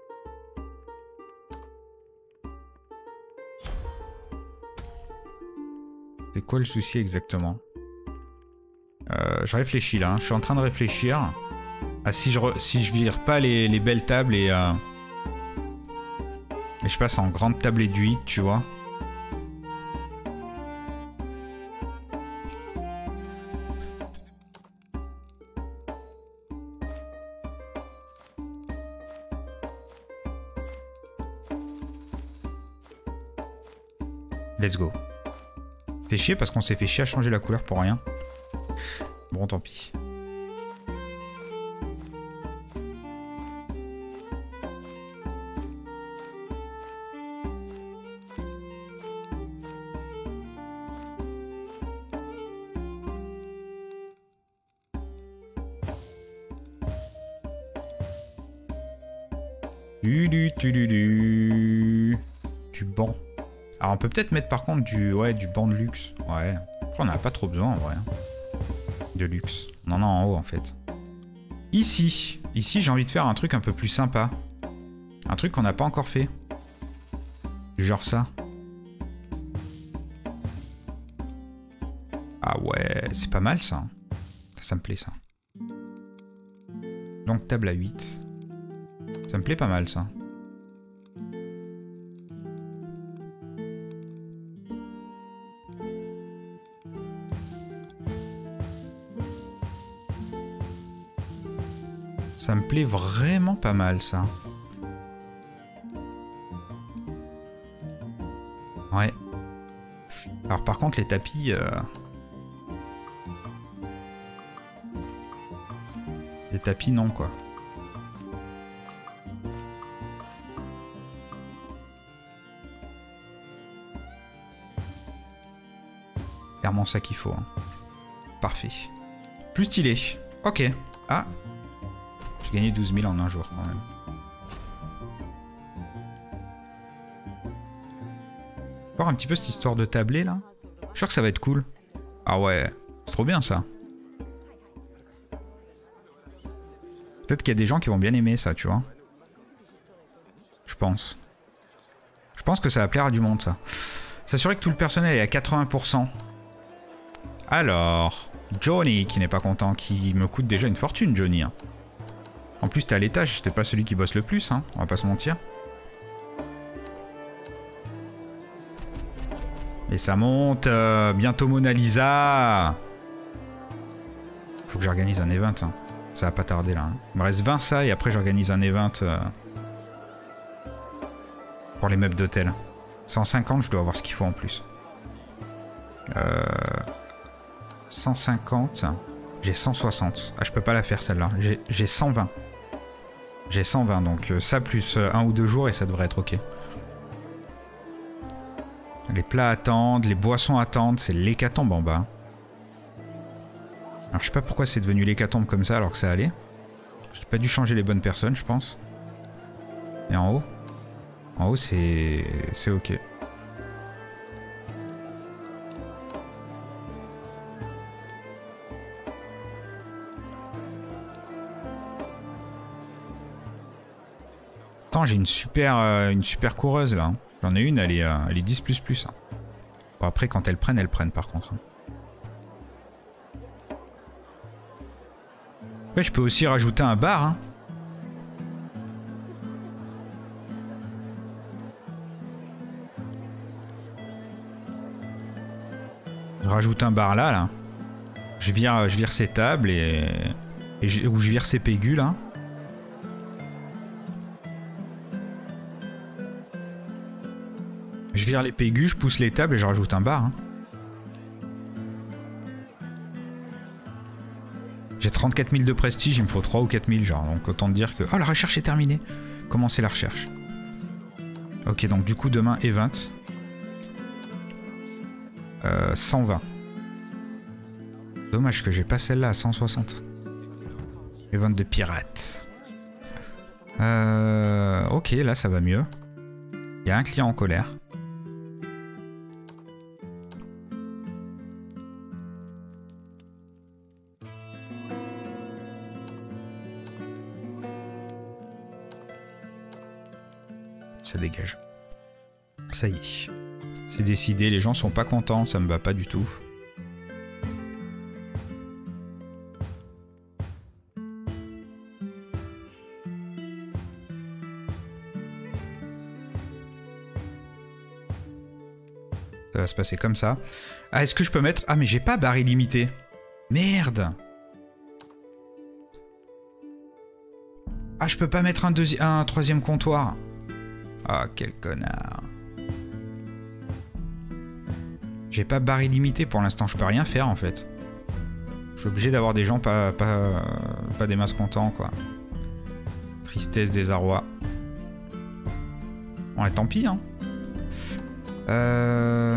Speaker 1: C'est quoi le souci exactement? euh, Je réfléchis là, hein. Je suis en train de réfléchir. Ah, si je, re... si je vire pas les, les belles tables et, euh... et je passe en grande table éduite, tu vois. Let's go. Fait chier parce qu'on s'est fait chier à changer la couleur pour rien. Bon, tant pis. Du du du du du du banc. Alors on peut peut-être mettre par contre du ouais du banc de luxe. Ouais. Après on n'a pas trop besoin en vrai. De luxe. On en a en haut en fait. Ici. Ici j'ai envie de faire un truc un peu plus sympa. Un truc qu'on n'a pas encore fait. Du genre ça. Ah ouais, c'est pas mal ça. Ça me plaît ça. Donc table à huit. Ça me plaît pas mal ça. Ça me plaît vraiment pas mal ça. Ouais. Alors par contre les tapis... Euh... Les tapis non quoi. Clairement ça qu'il faut. Hein. Parfait. Plus stylé. Ok. Ah. J'ai gagné douze mille en un jour quand même. Voir un petit peu cette histoire de tablé là. Je suis sûr que ça va être cool. Ah ouais. C'est trop bien ça. Peut-être qu'il y a des gens qui vont bien aimer ça, tu vois. Je pense. Je pense que ça va plaire à du monde ça. S'assurer que tout le personnel est à quatre-vingts pour cent. Alors, Johnny qui n'est pas content, qui me coûte déjà une fortune, Johnny. Hein. En plus, t'es à l'étage, t'es pas celui qui bosse le plus, hein. On va pas se mentir. Et ça monte, euh, bientôt Mona Lisa. Faut que j'organise un event. Hein. Ça va pas tarder là. Hein. Il me reste vingt ça et après j'organise un event euh, pour les meubles d'hôtel. cent cinquante, je dois avoir ce qu'il faut en plus. Euh... cent cinquante. J'ai cent soixante. Ah, je peux pas la faire celle-là. J'ai cent vingt. J'ai cent vingt, donc euh, ça plus euh, un ou deux jours et ça devrait être ok. Les plats attendent, les boissons attendent, c'est l'hécatombe en bas. Alors je sais pas pourquoi c'est devenu l'hécatombe comme ça alors que ça allait. J'ai pas dû changer les bonnes personnes, je pense. Et en haut? En haut c'est... c'est ok. Attends, j'ai une super, euh, une super coureuse là. Hein. J'en ai une, elle est, euh, elle est dix plus plus. Hein. Bon, après, quand elles prennent, elles prennent par contre. Hein. Ouais, je peux aussi rajouter un bar. Hein. Je rajoute un bar là, là. Je vire, je vire ces tables et, et je, ou je vire ces pégules. Hein. Je vire les pégus, je pousse les tables et je rajoute un bar. Hein. J'ai trente-quatre mille de prestige, il me faut trois ou quatre mille genre. Donc autant te dire que... Oh, la recherche est terminée. Commencez la recherche. Ok, donc du coup demain event. euh, cent vingt. Dommage que j'ai pas celle-là à cent soixante. Les ventes de pirates. Euh, ok, là ça va mieux. Il y a un client en colère. Ça dégage. Ça y est. C'est décidé, les gens sont pas contents, ça me va pas du tout. Ça va se passer comme ça. Ah, est-ce que je peux mettre... Ah, mais j'ai pas barre illimitée. Merde. Ah, je peux pas mettre un, deuxi... un troisième comptoir. Ah, quel connard. J'ai pas barre illimitée pour l'instant, je peux rien faire en fait. Je suis obligé d'avoir des gens pas, pas, pas des masses contents, quoi. Tristesse, désarroi. Bon, et tant pis, hein. Euh...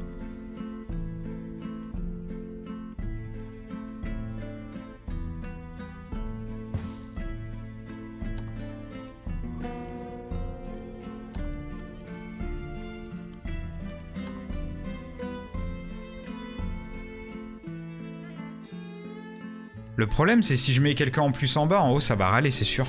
Speaker 1: Le problème, c'est si je mets quelqu'un en plus en bas, en haut, ça va râler, c'est sûr.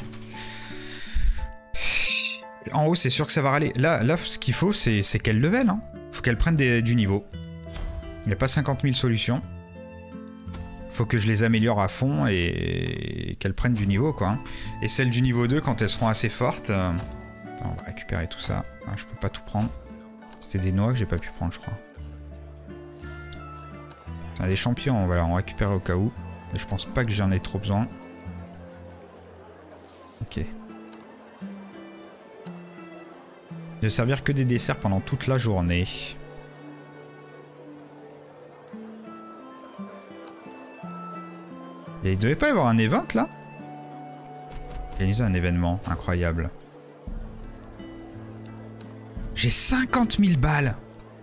Speaker 1: En haut, c'est sûr que ça va râler. Là, là ce qu'il faut, c'est qu'elle level. Hein. Faut qu'elle prenne des, du niveau. Il n'y a pas cinquante mille solutions. Faut que je les améliore à fond et, et qu'elles prennent du niveau, quoi. Hein. Et celles du niveau deux, quand elles seront assez fortes... Euh... On va récupérer tout ça. Ah, je peux pas tout prendre. C'était des noix que j'ai pas pu prendre, je crois. Ah, des champions, on va en récupérer au cas où. Mais je pense pas que j'en ai trop besoin. Ok. Ne servir que des desserts pendant toute la journée. Et il devait pas y avoir un event là? Organiser un événement incroyable. J'ai cinquante mille balles.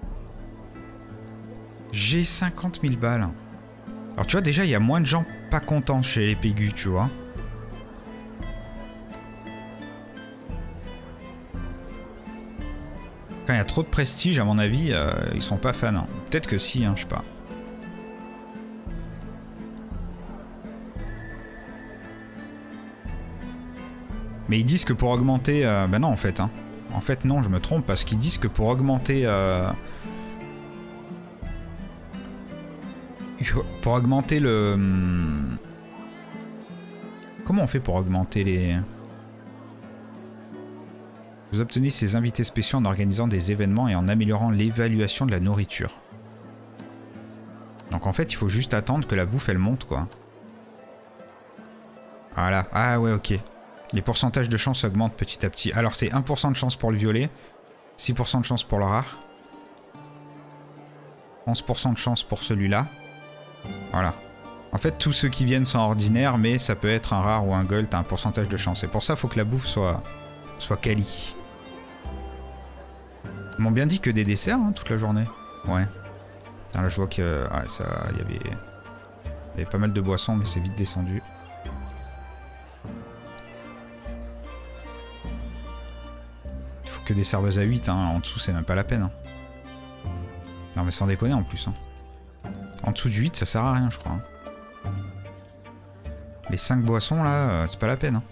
Speaker 1: J'ai cinquante mille balles. Alors tu vois, déjà, il y a moins de gens pas contents chez les Pégus, tu vois. Quand il y a trop de prestige, à mon avis, euh, ils sont pas fans. Hein. Peut-être que si, hein, je sais pas. Mais ils disent que pour augmenter... Euh, ben non, en fait. Hein. En fait, non, je me trompe, parce qu'ils disent que pour augmenter... Euh, pour augmenter le... Comment on fait pour augmenter les... Vous obtenez ces invités spéciaux en organisant des événements et en améliorant l'évaluation de la nourriture. Donc en fait, il faut juste attendre que la bouffe, elle monte, quoi. Voilà. Ah ouais, ok. Les pourcentages de chance augmentent petit à petit. Alors c'est un pour cent de chance pour le violet, six pour cent de chance pour le rare, onze pour cent de chance pour celui-là. Voilà. En fait, tous ceux qui viennent sont ordinaires, mais ça peut être un rare ou un gold, t'as un pourcentage de chance. Et pour ça, il faut que la bouffe soit, soit quali. Ils m'ont bien dit que des desserts hein, toute la journée. Ouais. Là, je vois qu'il ouais, ça, y avait, y avait pas mal de boissons, mais c'est vite descendu. Il faut que des serveuses à huit, hein. En dessous, c'est même pas la peine. Hein. Non, mais sans déconner en plus. Hein. En dessous du huit, ça sert à rien, je crois. Hein. Les cinq boissons, là, euh, c'est pas la peine. Hein.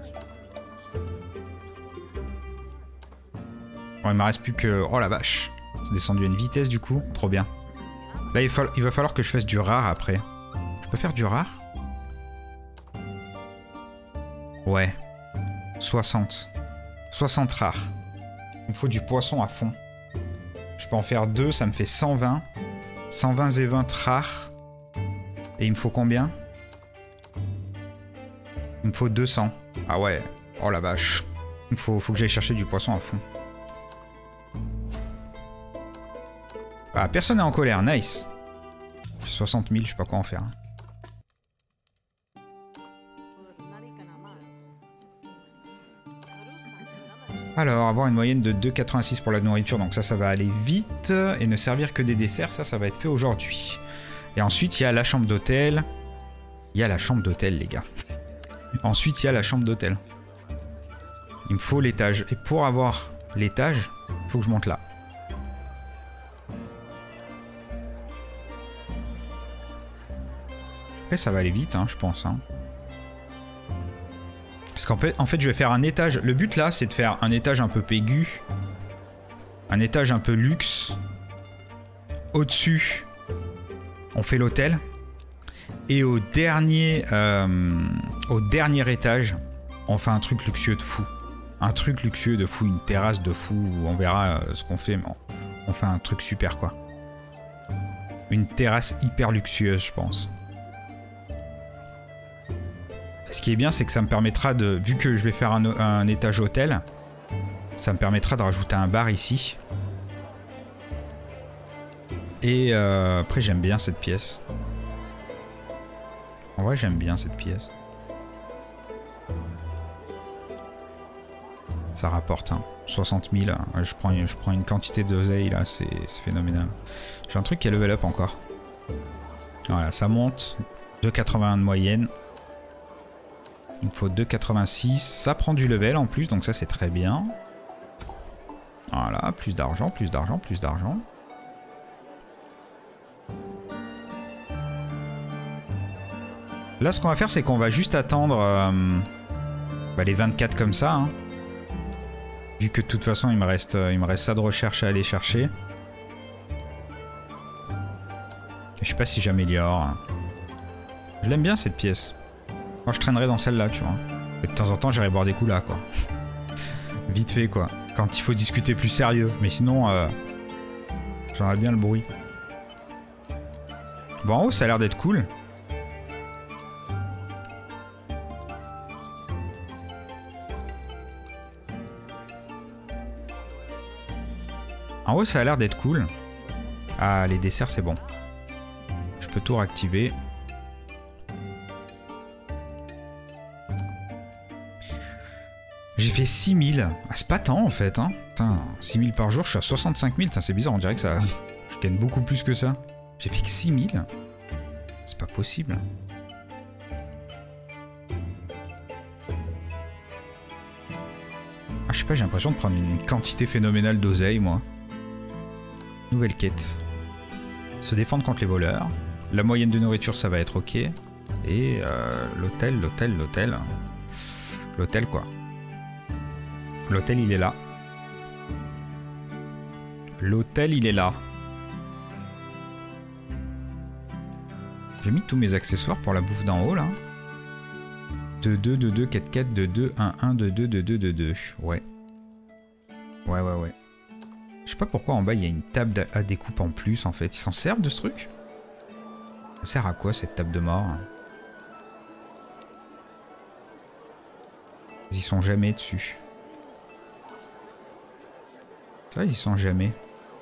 Speaker 1: Bon, il me reste plus que... Oh la vache. C'est descendu à une vitesse, du coup. Trop bien. Là, il, fa... il va falloir que je fasse du rare, après. Je peux faire du rare? Ouais. soixante. soixante rares. Il me faut du poisson à fond. Je peux en faire deux, ça me fait cent vingt. cent vingt et vingt rares. Et il me faut combien? Il me faut deux cents. Ah ouais. Oh la vache. Il faut, faut que j'aille chercher du poisson à fond. Ah, personne n'est en colère. Nice. soixante mille, je sais pas quoi en faire. Alors, avoir une moyenne de deux virgule quatre-vingt-six pour la nourriture, donc ça, ça va aller vite. Et ne servir que des desserts, ça, ça va être fait aujourd'hui. Et ensuite, il y a la chambre d'hôtel. Il y a la chambre d'hôtel, les gars. Ensuite, il y a la chambre d'hôtel. Il me faut l'étage. Et pour avoir l'étage, il faut que je monte là. Après, ça va aller vite, hein, je pense. Hein. Parce qu'en fait, en fait, je vais faire un étage. Le but, là, c'est de faire un étage un peu pégu. Un étage un peu luxe. Au-dessus, on fait l'hôtel. Et au dernier, euh, au dernier étage, on fait un truc luxueux de fou. Un truc luxueux de fou, une terrasse de fou. Où on verra euh, ce qu'on fait, mais on, on fait un truc super, quoi. Une terrasse hyper luxueuse, je pense. Ce qui est bien, c'est que ça me permettra de... Vu que je vais faire un, un étage hôtel, ça me permettra de rajouter un bar ici. Et euh, après, j'aime bien cette pièce. En vrai, j'aime bien cette pièce. Ça rapporte, hein. soixante mille. Je prends, je prends une quantité d'oseille, là, c'est phénoménal. J'ai un truc qui est level up encore. Voilà, ça monte. deux virgule quatre-vingt-un de moyenne. Il me faut deux virgule quatre-vingt-six. Ça prend du level en plus, donc ça c'est très bien. Voilà, plus d'argent, plus d'argent, plus d'argent. Là, ce qu'on va faire, c'est qu'on va juste attendre euh, bah, les vingt-quatre comme ça. Hein. Vu que de toute façon, il me reste, il me reste ça de recherche à aller chercher. Je sais pas si j'améliore. Je l'aime bien cette pièce. Moi, je traînerai dans celle-là, tu vois. Et de temps en temps, j'irai boire des coups là, quoi. Vite fait, quoi. Quand il faut discuter plus sérieux. Mais sinon, euh, j'aimerais bien le bruit. Bon, en haut, ça a l'air d'être cool. En haut, ça a l'air d'être cool. Ah, les desserts, c'est bon. Je peux tout réactiver. J'ai fait six mille. Ah, c'est pas tant, en fait. Hein. Putain, six mille par jour, je suis à soixante-cinq mille. C'est bizarre, on dirait que ça... Je gagne beaucoup plus que ça. J'ai fait que six mille. C'est pas possible. Ah, je sais pas, j'ai l'impression de prendre une quantité phénoménale d'oseille, moi. Nouvelle quête. Se défendre contre les voleurs. La moyenne de nourriture, ça va être ok. Et euh, l'hôtel, l'hôtel, l'hôtel. L'hôtel, quoi. L'hôtel, il est là. L'hôtel, il est là. J'ai mis tous mes accessoires pour la bouffe d'en haut, là. deux deux, deux deux, quatre quatre, deux deux, un un, deux deux, deux deux, deux deux. Ouais. Ouais, ouais, ouais. Je sais pas pourquoi en bas, il y a une table à découpe en plus, en fait. Ils s'en servent de ce truc? Ça sert à quoi, cette table de mort? Ils y sont jamais dessus. Ça, ils y sont jamais.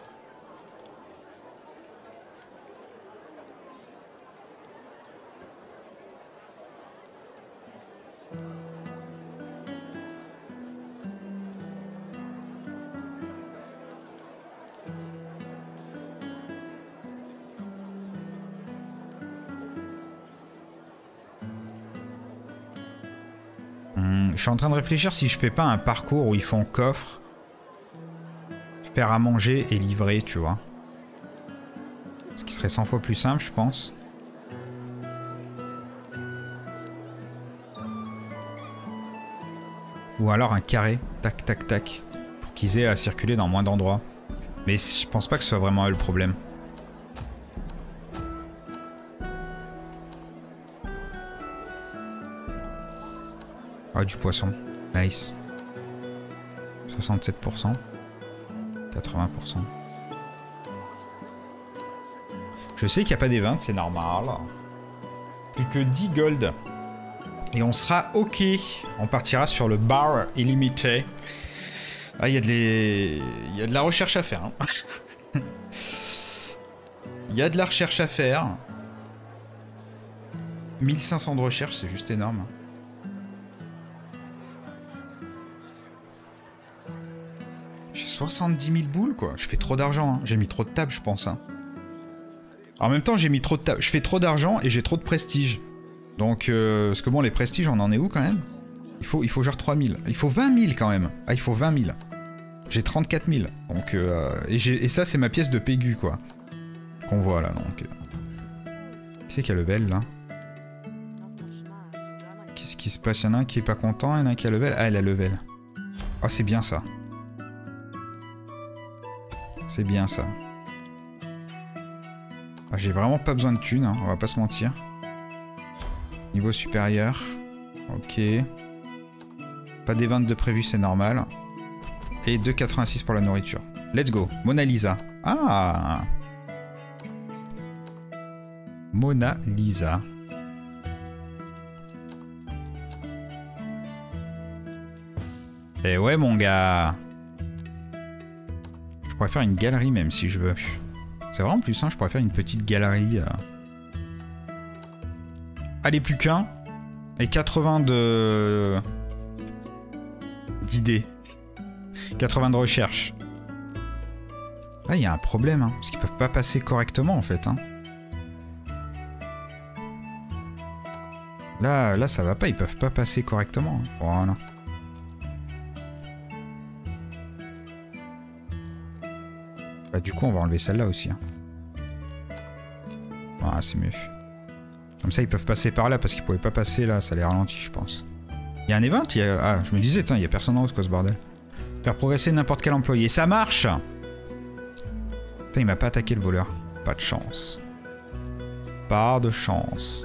Speaker 1: Hum, je suis en train de réfléchir si je fais pas un parcours où ils font coffre. Faire à manger et livrer, tu vois. Ce qui serait cent fois plus simple, je pense. Ou alors un carré, tac, tac, tac, pour qu'ils aient à circuler dans moins d'endroits. Mais je pense pas que ce soit vraiment eux le problème. Ah, du poisson. Nice. soixante-sept pour cent. quatre-vingts pour cent. Je sais qu'il n'y a pas des ventes, c'est normal. Plus que dix gold. Et on sera ok. On partira sur le bar illimité. Ah, il y a de les... il y a de la recherche à faire. Il hein. y a de la recherche à faire. mille cinq cents de recherche, c'est juste énorme. soixante-dix mille boules, quoi. Je fais trop d'argent, hein. J'ai mis trop de tables, je pense. Hein. En même temps, j'ai mis trop de tables. Je fais trop d'argent et j'ai trop de prestige. Donc, euh, parce que bon, les prestiges, on en est où, quand même? Il faut, il faut genre trois mille. Il faut vingt mille, quand même. Ah, il faut vingt mille. J'ai trente-quatre mille. Donc, euh, et, et ça, c'est ma pièce de Pégu, quoi. Qu'on voit, là, donc... Qui c'est qui a level, là? Qu'est-ce qui se passe? Il y en a un qui est pas content, il y en a un qui a level. Ah, elle a level. Ah, c'est bien, ça. C'est bien, ça. Ah, j'ai vraiment pas besoin de thunes, hein, on va pas se mentir. Niveau supérieur. Ok. Pas des ventes de prévu, c'est normal. Et deux virgule quatre-vingt-six pour la nourriture. Let's go. Mona Lisa. Ah. Mona Lisa. Eh ouais, mon gars. Je pourrais faire une galerie même si je veux. C'est vraiment plus simple, je pourrais faire une petite galerie. Euh... Allez, plus qu'un. Et quatre-vingts de... d'idées. quatre-vingts de recherche. Là, il y a un problème, hein, parce qu'ils peuvent pas passer correctement, en fait. Hein. Là, là, ça va pas, ils peuvent pas passer correctement. Hein. Voilà. Bah, du coup, on va enlever celle-là aussi. Hein. Ah, c'est mieux. Comme ça, ils peuvent passer par là, parce qu'ils pouvaient pas passer là, ça les ralentit, je pense. Il y a un event, il y a... Ah, je me disais, il y a personne en haut, quoi, ce bordel. Faire progresser n'importe quel employé. Ça marche! Putain, il m'a pas attaqué, le voleur. Pas de chance. Pas de chance.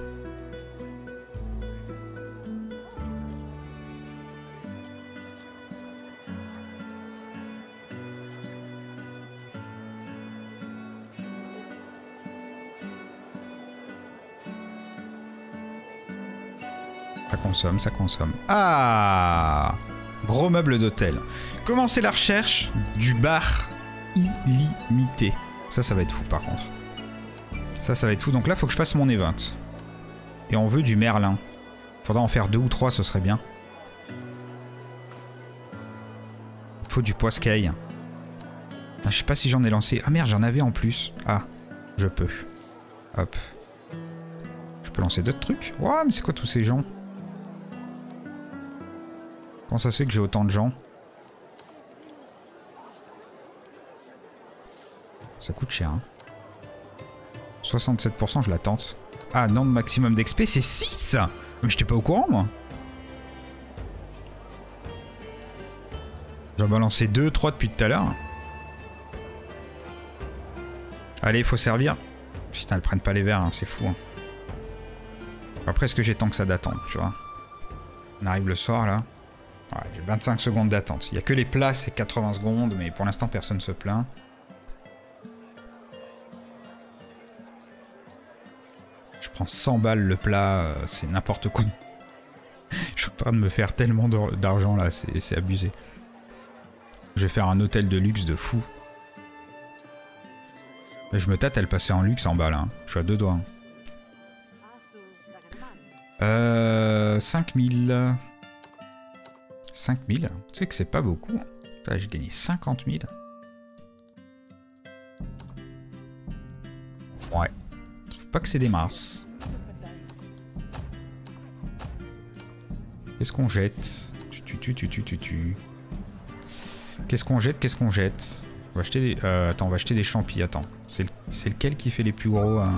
Speaker 1: Ça consomme, ça consomme. Ah! Gros meuble d'hôtel. Commencez la recherche du bar illimité. Ça, ça va être fou par contre. Ça, ça va être fou. Donc là, faut que je fasse mon event. Et on veut du Merlin. Faudra en faire deux ou trois, ce serait bien. Faut du poiscaille. Ah, je sais pas si j'en ai lancé. Ah merde, j'en avais en plus. Ah, je peux. Hop. Je peux lancer d'autres trucs. Ouah, mais c'est quoi tous ces gens? Comment ça se fait que j'ai autant de gens? Ça coûte cher, hein. soixante-sept pour cent, je la tente. Ah, nombre maximum d'X P, c'est six! Mais j'étais pas au courant, moi. J'en ai balancé deux, trois depuis tout à l'heure. Allez, il faut servir. Putain, elles prennent pas les verres, hein, c'est fou. Hein. Après, est-ce que j'ai tant que ça d'attente, tu vois? On arrive le soir, là. Ouais, j'ai vingt-cinq secondes d'attente. Il n'y a que les plats, c'est quatre-vingts secondes, mais pour l'instant, personne ne se plaint. Je prends cent balles le plat, euh, c'est n'importe quoi. Je suis en train de me faire tellement d'argent, là, c'est abusé. Je vais faire un hôtel de luxe de fou. Là, je me tâte à le passer en luxe en bas, là. Hein. Je suis à deux doigts. Hein. Euh... cinq mille... cinq mille, tu sais que c'est pas beaucoup. Là, j'ai gagné cinquante mille. Ouais. Je trouve pas que c'est des masses. Qu'est-ce qu'on jette? Tu, tu, tu, tu, tu, tu, tu. Qu'est-ce qu'on jette? Qu'est-ce qu'on jette? On va acheter des... Euh, attends, on va acheter des champis. Attends. C'est le... lequel qui fait les plus gros hein?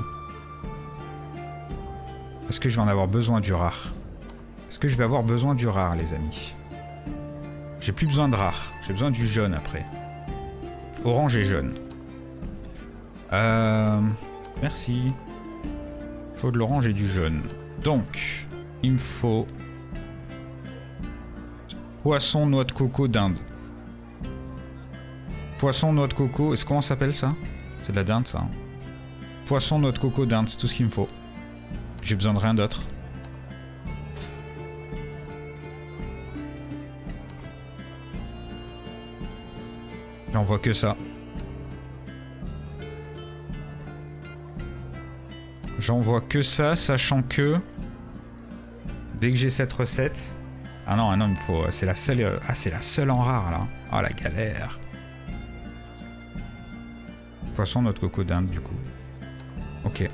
Speaker 1: Est-ce que je vais en avoir besoin du rare? Est-ce que je vais avoir besoin du rare, les amis? J'ai plus besoin de rare. J'ai besoin du jaune après. Orange et jaune. Euh... Merci. Il faut de l'orange et du jaune. Donc, il me faut... Poisson, noix de coco, dinde. Poisson, noix de coco... Est-ce comment ça s'appelle ça? C'est de la dinde, ça. Hein. Poisson, noix de coco, dinde, c'est tout ce qu'il me faut. J'ai besoin de rien d'autre. J'en vois que ça. J'en vois que ça, sachant que... Dès que j'ai cette recette... Ah non, ah non, il faut... C'est la seule... Ah, c'est la seule en rare, là. Ah, la galère. Poisson, notre coco d'Inde, du coup. Ok.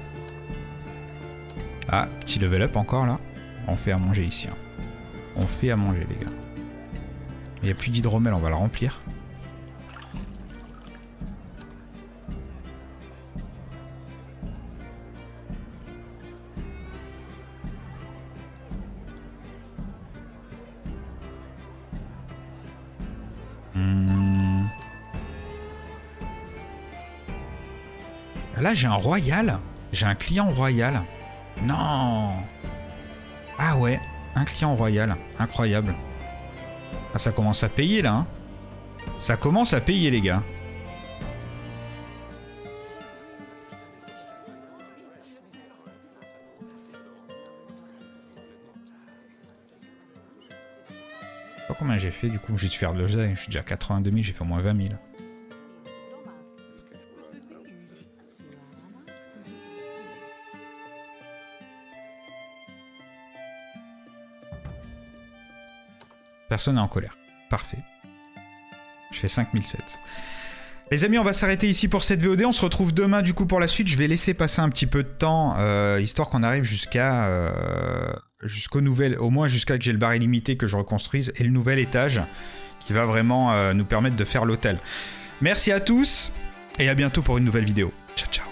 Speaker 1: Ah, petit level up encore, là. On fait à manger ici. Hein. On fait à manger, les gars. Il n'y a plus d'hydromel, on va le remplir. Hum. Là, j'ai un royal. J'ai un client royal. Non. Ah ouais, un client royal. Incroyable. Ah, ça commence à payer, là. Hein. Ça commence à payer, les gars. Je sais pas combien j'ai fait, du coup. J'ai dû faire de l'oseille. Je suis déjà à quatre-vingt-deux mille, j'ai fait au moins vingt mille. Personne n'est en colère. Parfait. Je fais cinq mille sept. Les amis, on va s'arrêter ici pour cette V O D. On se retrouve demain du coup pour la suite. Je vais laisser passer un petit peu de temps, euh, histoire qu'on arrive jusqu'à... Euh, jusqu'au nouvel... Au moins jusqu'à que j'ai le bar illimité que je reconstruise et le nouvel étage qui va vraiment euh, nous permettre de faire l'hôtel. Merci à tous et à bientôt pour une nouvelle vidéo. Ciao, ciao.